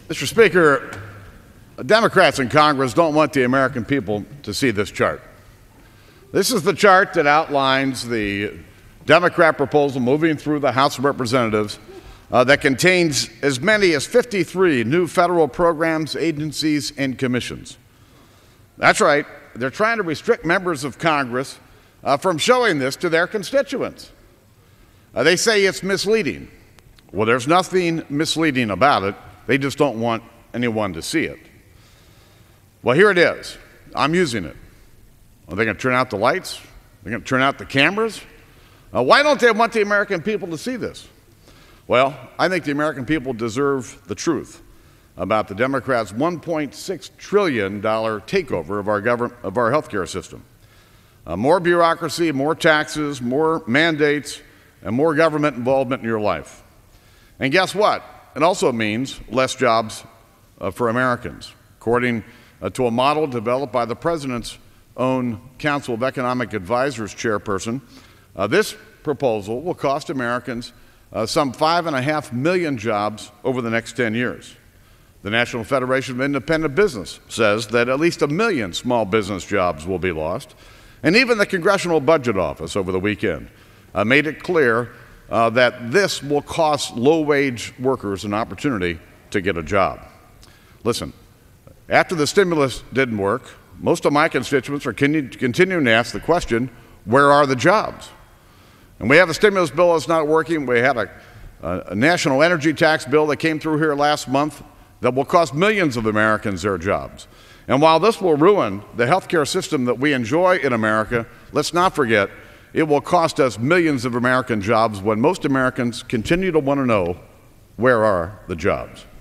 Mr. Speaker, Democrats in Congress don't want the American people to see this chart. This is the chart that outlines the Democrat proposal moving through the House of Representatives that contains as many as 53 new federal programs, agencies, and commissions. That's right. They're trying to restrict members of Congress from showing this to their constituents. They say it's misleading. Well, there's nothing misleading about it. They just don't want anyone to see it. Well, here it is. I'm using it. Are they going to turn out the lights? They're going to turn out the cameras? Why don't they want the American people to see this? Well, I think the American people deserve the truth about the Democrats' $1.6 trillion takeover of our health care system. More bureaucracy, more taxes, more mandates, and more government involvement in your life. And guess what? It also means less jobs for Americans. According to a model developed by the President's own Council of Economic Advisors chairperson, this proposal will cost Americans some 5.5 million jobs over the next 10 years. The National Federation of Independent Business says that at least 1 million small business jobs will be lost. And even the Congressional Budget Office over the weekend made it clear that this will cost low-wage workers an opportunity to get a job. Listen, after the stimulus didn't work, most of my constituents are continuing to ask the question, where are the jobs? And we have a stimulus bill that's not working. We had a national energy tax bill that came through here last month that will cost millions of Americans their jobs. And while this will ruin the health care system that we enjoy in America, let's not forget it will cost us millions of American jobs when most Americans continue to want to know, where are the jobs?